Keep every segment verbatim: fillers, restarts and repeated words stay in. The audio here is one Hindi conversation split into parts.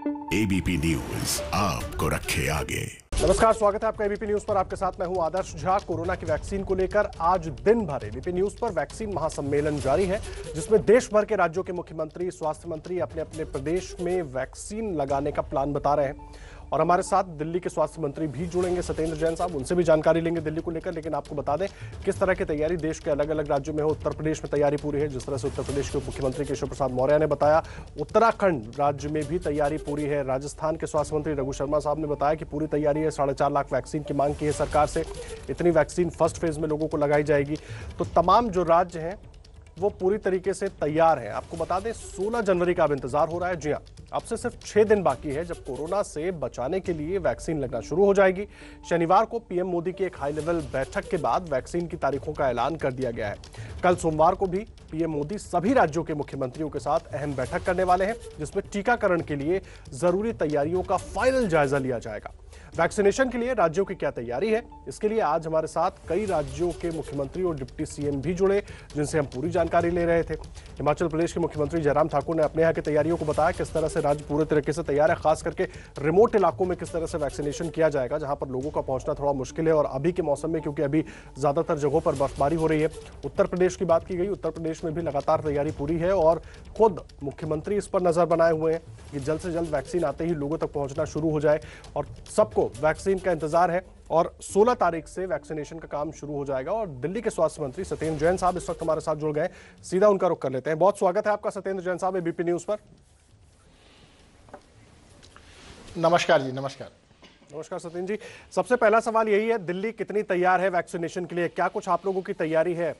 एबीपी न्यूज आपको रखे आगे। नमस्कार, स्वागत है आपका एबीपी न्यूज पर। आपके साथ मैं हूं आदर्श झा। कोरोना की वैक्सीन को लेकर आज दिन भर एबीपी न्यूज पर वैक्सीन महासम्मेलन जारी है, जिसमें देश भर के राज्यों के मुख्यमंत्री, स्वास्थ्य मंत्री अपने अपने प्रदेश में वैक्सीन लगाने का प्लान बता रहे हैं। और हमारे साथ दिल्ली के स्वास्थ्य मंत्री भी जुड़ेंगे, सत्येंद्र जैन साहब, उनसे भी जानकारी लेंगे दिल्ली को लेकर। लेकिन आपको बता दें किस तरह की तैयारी देश के अलग अलग राज्यों में हो। उत्तर प्रदेश में तैयारी पूरी है, जिस तरह से उत्तर प्रदेश के मुख्यमंत्री केशव प्रसाद मौर्य ने बताया। उत्तराखंड राज्य में भी तैयारी पूरी है। राजस्थान के स्वास्थ्य मंत्री रघु शर्मा साहब ने बताया कि पूरी तैयारी है। साढ़े चार लाख वैक्सीन की मांग की है सरकार से। इतनी वैक्सीन फर्स्ट फेज में लोगों को लगाई जाएगी। तो तमाम जो राज्य हैं वो पूरी तरीके से तैयार है। आपको बता दें सोलह जनवरी का अब इंतजार हो रहा है। जी हां, अब से सिर्फ छह दिन बाकी है जब कोरोना से बचाने के लिए वैक्सीन लगना शुरू हो जाएगी। शनिवार को पीएम मोदी की एक हाई लेवल बैठक के बाद वैक्सीन की तारीखों का ऐलान कर दिया गया है। कल सोमवार को भी पीएम मोदी सभी राज्यों के मुख्यमंत्रियों के साथ अहम बैठक करने वाले हैं, जिसमें टीकाकरण के लिए जरूरी तैयारियों का फाइनल जायजा लिया जाएगा। वैक्सीनेशन के लिए राज्यों की क्या तैयारी है, इसके लिए आज हमारे साथ कई राज्यों के मुख्यमंत्री और डिप्टी सीएम भी जुड़े, जिनसे हम पूरी जानकारी ले रहे थे। हिमाचल प्रदेश के मुख्यमंत्री जयराम ठाकुर ने अपने यहाँ की तैयारियों को बताया, किस तरह से राज्य पूरे तरीके से तैयार है। खास करके रिमोट इलाकों में किस तरह से वैक्सीनेशन किया जाएगा, जहां पर लोगों का पहुंचना थोड़ा मुश्किल है। और अभी के मौसम में, क्योंकि अभी ज्यादातर जगहों पर बर्फबारी हो रही है। उत्तर प्रदेश की बात की गई, उत्तर प्रदेश में भी लगातार तैयारी पूरी है और खुद मुख्यमंत्री इस पर नजर बनाए हुए हैं कि जल्द से जल्द वैक्सीन आते ही लोगों तक पहुंचना शुरू हो जाए। और सबको वैक्सीन का इंतजार है और सोलह तारीख से वैक्सीनेशन का काम शुरू हो जाएगा। और दिल्ली के स्वास्थ्य मंत्री सत्येंद्र जैन साहब इस वक्त हमारे साथ जुड़ गए। सीधा उनका रुख कर लेते हैं। बहुत स्वागत है आपका सत्येंद्र जैन साहब एबीपी न्यूज पर। नमस्कार जी। नमस्कार नमस्कार सत्येंद्र जी। सबसे पहला सवाल यही है, दिल्ली कितनी तैयार है वैक्सीनेशन के लिए? क्या कुछ आप लोगों की तैयारी है?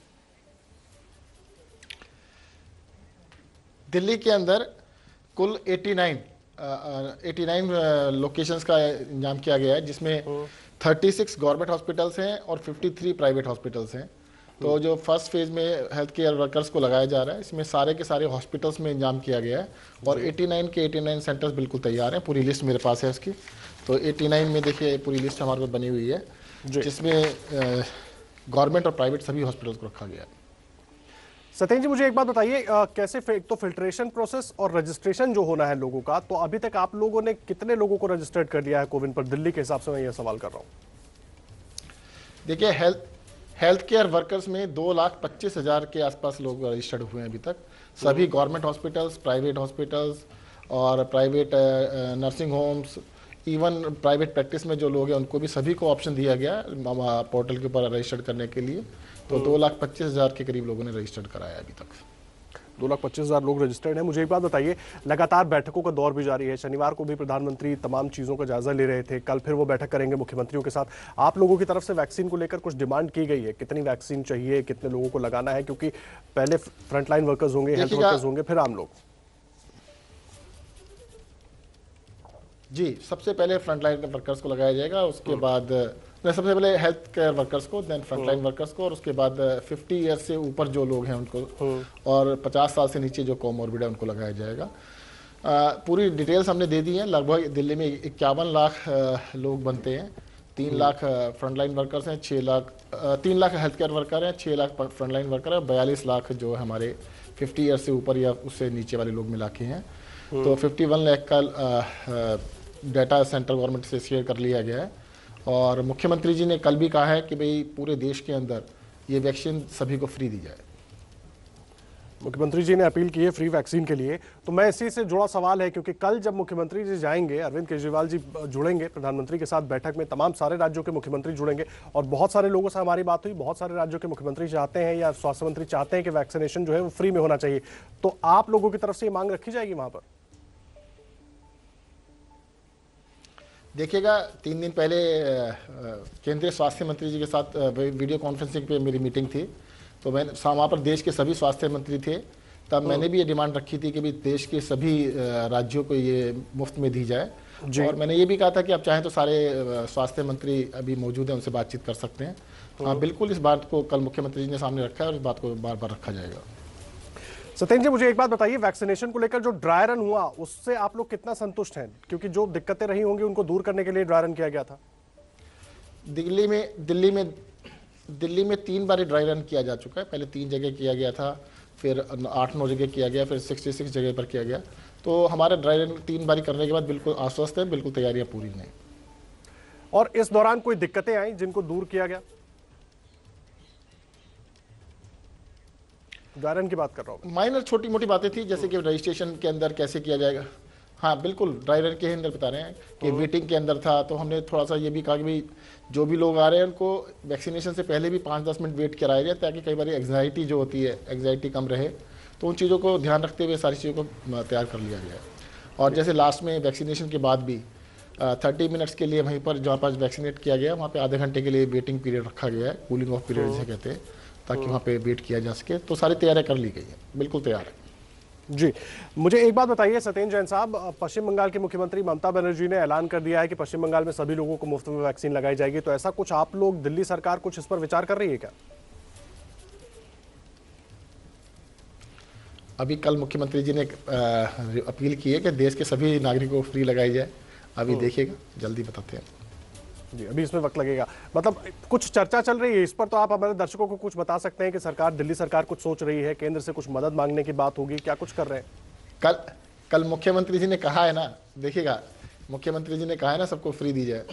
दिल्ली के अंदर कुल नवासी नवासी लोकेशंस का इंतजाम किया गया है, जिसमें छत्तीस गवर्नमेंट हॉस्पिटल्स हैं और तिरेपन प्राइवेट हॉस्पिटल्स हैं। तो जो फर्स्ट फेज में हेल्थ केयर वर्कर्स को लगाया जा रहा है, इसमें सारे के सारे हॉस्पिटल्स में इंतजाम किया गया है। और नवासी के नवासी सेंटर्स बिल्कुल तैयार हैं। पूरी लिस्ट मेरे पास है उसकी। तो नवासी में देखिए पूरी लिस्ट हमारे पास बनी हुई है, जिसमें गवर्नमेंट और प्राइवेट सभी हॉस्पिटल्स को रखा गया है। सत्येंद्र जी, मुझे एक बात बताइए, कैसे एक तो फिल्ट्रेशन प्रोसेस और रजिस्ट्रेशन जो होना है लोगों का, तो अभी तक आप लोगों ने कितने लोगों को रजिस्टर्ड कर लिया है कोविन पर? दिल्ली के हिसाब से मैं ये सवाल कर रहा हूँ। देखिए, हेल्थ हेल्थ केयर वर्कर्स में दो लाख पच्चीस हजार के आसपास लोग रजिस्टर्ड हुए हैं अभी तक। सभी गवर्नमेंट हॉस्पिटल्स, प्राइवेट हॉस्पिटल्स और private nursing homes, even private practice में जो लोग हैं उनको भी सभी को ऑप्शन दिया गया पोर्टल के ऊपर रजिस्टर्ड करने के लिए। तो दो लाख पच्चीस हजार के करीब लोगों ने रजिस्टर्ड कराया अभी तक। दो लाख पच्चीस हजार लोग रजिस्टर्ड हैं। मुझे एक बात बताइए, लगातार बैठकों का दौर भी जारी है। शनिवार को भी प्रधानमंत्री तमाम चीज़ों का जायजा ले रहे थे, कल फिर वो बैठक करेंगे मुख्यमंत्रियों के साथ। आप लोगों की तरफ से वैक्सीन को लेकर कुछ डिमांड की गई है? कितनी वैक्सीन चाहिए, कितने लोगों को लगाना है? क्योंकि पहले फ्रंटलाइन वर्कर्स होंगे, हेल्थ वर्कर्स होंगे, फिर आम लोग। जी, सबसे पहले फ्रंटलाइन वर्कर्स को लगाया जाएगा, उसके बाद सबसे पहले हेल्थ केयर वर्कर्स को, देन फ्रंटलाइन वर्कर्स को, और उसके बाद पचास ईयर्स से ऊपर जो लोग हैं उनको, और पचास साल से नीचे जो कोमोर्बिड है उनको लगाया जाएगा। आ, पूरी डिटेल्स हमने दे दी हैं। लगभग दिल्ली में इक्यावन लाख लोग बनते हैं। तीन लाख फ्रंटलाइन वर्कर्स हैं, छः लाख तीन लाख हेल्थ केयर वर्कर हैं, छः लाख फ्रंटलाइन वर्कर हैं, बयालीस लाख जो हमारे फिफ्टी ईयर्स से ऊपर या उससे नीचे वाले लोग मिला के हैं। तो फिफ्टी वन लाख का डाटा सेंट्रल गवर्नमेंट से शेयर कर लिया गया है। और मुख्यमंत्री जी ने कल भी कहा है कि भाई पूरे देश के अंदर ये वैक्सीन सभी को फ्री दी जाए। मुख्यमंत्री जी ने अपील की है फ्री वैक्सीन के लिए। तो मैं इसी से जुड़ा सवाल है, क्योंकि कल जब मुख्यमंत्री जी जाएंगे, अरविंद केजरीवाल जी जुड़ेंगे प्रधानमंत्री के साथ बैठक में, तमाम सारे राज्यों के मुख्यमंत्री जुड़ेंगे। और बहुत सारे लोगों से हमारी बात हुई, बहुत सारे राज्यों के मुख्यमंत्री चाहते हैं या स्वास्थ्य मंत्री चाहते हैं कि वैक्सीनेशन जो है वो फ्री में होना चाहिए। तो आप लोगों की तरफ से ये मांग रखी जाएगी वहां पर? देखिएगा, तीन दिन पहले केंद्रीय स्वास्थ्य मंत्री जी के साथ वीडियो कॉन्फ्रेंसिंग पे मेरी मीटिंग थी। तो मैं वहाँ पर देश के सभी स्वास्थ्य मंत्री थे। तब मैंने भी ये डिमांड रखी थी कि भी देश के सभी राज्यों को ये मुफ्त में दी जाए। और मैंने ये भी कहा था कि आप चाहें तो सारे स्वास्थ्य मंत्री अभी मौजूद हैं, उनसे बातचीत कर सकते हैं। हाँ, बिल्कुल इस बात को कल मुख्यमंत्री जी ने सामने रखा है और इस बात को बार बार रखा जाएगा। सत्येंद्र जी, मुझे एक बात बताइए, वैक्सीनेशन को लेकर जो ड्राई रन हुआ उससे आप लोग कितना संतुष्ट हैं? क्योंकि जो दिक्कतें रही होंगी उनको दूर करने के लिए ड्राई रन किया गया था। दिल्ली में दिल्ली में दिल्ली में तीन बार ड्राई रन किया जा चुका है। पहले तीन जगह किया गया था, फिर आठ नौ जगह किया गया, फिर छियासठ जगह पर किया गया। तो हमारे ड्राई रन तीन बारी करने के बाद बिल्कुल आश्वस्त है, बिल्कुल तैयारियां पूरी नहीं। और इस दौरान कोई दिक्कतें आई जिनको दूर किया गया? ड्राई रन की बात कर रहा हूँ। माइनर छोटी मोटी बातें थी, जैसे कि रजिस्ट्रेशन के अंदर कैसे किया जाएगा। हाँ बिल्कुल, ड्राई रन के ही अंदर बता रहे हैं कि वेटिंग के अंदर था, तो हमने थोड़ा सा ये भी कहा कि भाई जो भी लोग आ रहे हैं उनको वैक्सीनेशन से पहले भी पाँच दस मिनट वेट कराया जाए, ताकि कई बार एग्जाइटी जो होती है एग्जाइटी कम रहे। तो उन चीज़ों को ध्यान रखते हुए सारी चीज़ों को तैयार कर लिया गया है। और जैसे लास्ट में वैक्सीनेशन के बाद भी थर्टी मिनट्स के लिए वहीं पर जहाँ पर वैक्सीनेट किया गया, वहाँ पे आधे घंटे के लिए वेटिंग पीरियड रखा गया है, कूलिंग ऑफ पीरियड जिसे कहते हैं, ताकि वहाँ पे वेट किया जा सके। तो सारी तैयारियां कर ली गई है, बिल्कुल तैयार है। जी, मुझे एक बात बताइए सत्येंद्र जैन साहब, पश्चिम बंगाल की मुख्यमंत्री ममता बनर्जी ने ऐलान कर दिया है कि पश्चिम बंगाल में सभी लोगों को मुफ्त में वैक्सीन लगाई जाएगी, तो ऐसा कुछ आप लोग, दिल्ली सरकार कुछ इस पर विचार कर रही है क्या? अभी कल मुख्यमंत्री जी ने अपील की है कि देश के सभी नागरिकों को फ्री लगाई जाए। अभी देखिएगा, जल्दी बताते हैं। जी, अभी इसमें वक्त लगेगा। मतलब कुछ चर्चा चल रही है इस पर, तो आप हमारे दर्शकों को कुछ बता सकते हैं कि सरकार, दिल्ली सरकार कुछ सोच रही है, केंद्र से कुछ मदद मांगने की बात होगी, क्या कुछ कर रहे हैं? कल कल मुख्यमंत्री जी ने कहा है ना, देखिएगा मुख्यमंत्री जी ने कहा है ना सबको फ्री दी जाए।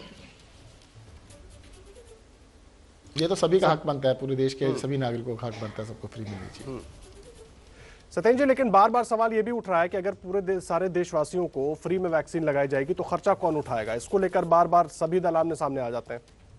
ये तो सभी का हक बनता है, पूरे देश के सभी नागरिकों का हक बनता है, सबको फ्री मिलनी चाहिए। सत्येंद्र जी, लेकिन बार बार सवाल ये भी उठ रहा है कि अगर पूरे दे, सारे देशवासियों को फ्री में वैक्सीन लगाई जाएगी तो खर्चा कौन उठाएगा? इसको लेकर बार बार सभी दल आमने सामने आ जाते हैं।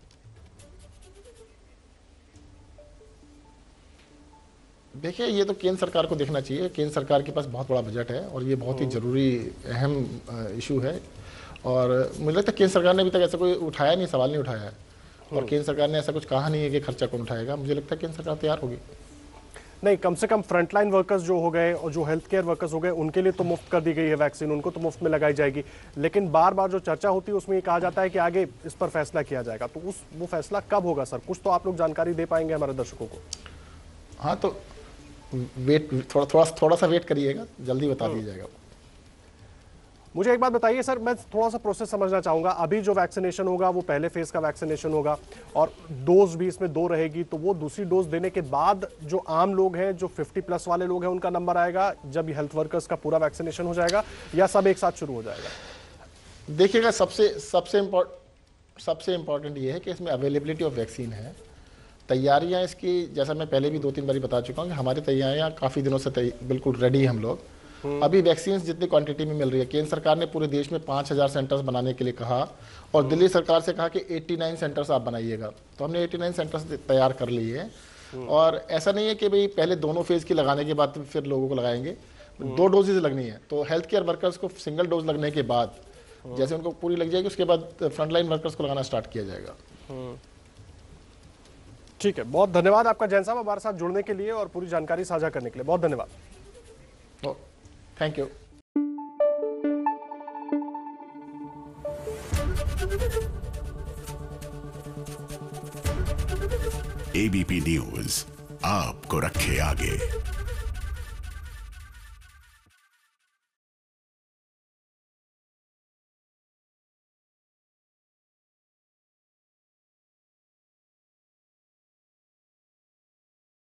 देखिए, ये तो केंद्र सरकार को देखना चाहिए। केंद्र सरकार के पास बहुत बड़ा बजट है और ये बहुत ही जरूरी अहम इशू है। और मुझे लगता है केंद्र सरकार ने अभी तक ऐसा कोई उठाया नहीं, सवाल नहीं उठाया है। और केंद्र सरकार ने ऐसा कुछ कहा नहीं है कि खर्चा कौन उठाएगा। मुझे लगता है केंद्र सरकार तैयार होगी। नहीं, कम से कम फ्रंटलाइन वर्कर्स जो हो गए और जो हेल्थ केयर वर्कर्स हो गए, उनके लिए तो मुफ्त कर दी गई है वैक्सीन, उनको तो मुफ्त में लगाई जाएगी। लेकिन बार बार जो चर्चा होती है उसमें ये कहा जाता है कि आगे इस पर फैसला किया जाएगा, तो उस वो फैसला कब होगा सर? कुछ तो आप लोग जानकारी दे पाएंगे हमारे दर्शकों को? हाँ, तो वेट थोड़ा थोड़ा थोड़ा सा वेट करिएगा, जल्दी बता दिया जाएगा। मुझे एक बात बताइए सर, मैं थोड़ा सा प्रोसेस समझना चाहूंगा। अभी जो वैक्सीनेशन होगा वो पहले फेज का वैक्सीनेशन होगा और डोज भी इसमें दो रहेगी, तो वो दूसरी डोज देने के बाद जो आम लोग हैं, जो फिफ्टी प्लस वाले लोग हैं, उनका नंबर आएगा जब हेल्थ वर्कर्स का पूरा वैक्सीनेशन हो जाएगा, या सब एक साथ शुरू हो जाएगा? देखिएगा, सबसे सबसे इम्पोर्ट सबसे इम्पोर्टेंट ये है कि इसमें अवेलेबिलिटी ऑफ वैक्सीन है। तैयारियां इसकी, जैसा मैं पहले भी दो तीन बार बता चुका हूँ कि हमारी तैयारियां काफ़ी दिनों से बिल्कुल रेडी है हम लोग। अभी वैक्सीन जितनी क्वांटिटी में मिल रही है, केंद्र सरकार ने पूरे देश में पाँच हज़ार सेंटर्स बनाने के लिए कहा और दिल्ली सरकार से कहा कि नवासी सेंटर्स आप बनाइएगा। तो हमने नवासी सेंटर्स तैयार कर लिए हैं। और ऐसा नहीं है कि भाई पहले दोनों फेज की लगाने के बाद फिर लोगों को लगाएंगे, दो डोजेज लगनी है। तो हेल्थ केयर वर्कर्स को सिंगल डोज लगने के बाद जैसे उनको पूरी लग जाएगी, उसके बाद फ्रंटलाइन वर्कर्स को लगाना स्टार्ट किया जाएगा। ठीक है, बहुत धन्यवाद आपका जैन साहब, हमारे साथ जुड़ने के लिए और पूरी जानकारी साझा करने के लिए। बहुत धन्यवाद। Thank you. एबीपी न्यूज आपको रखे आगे।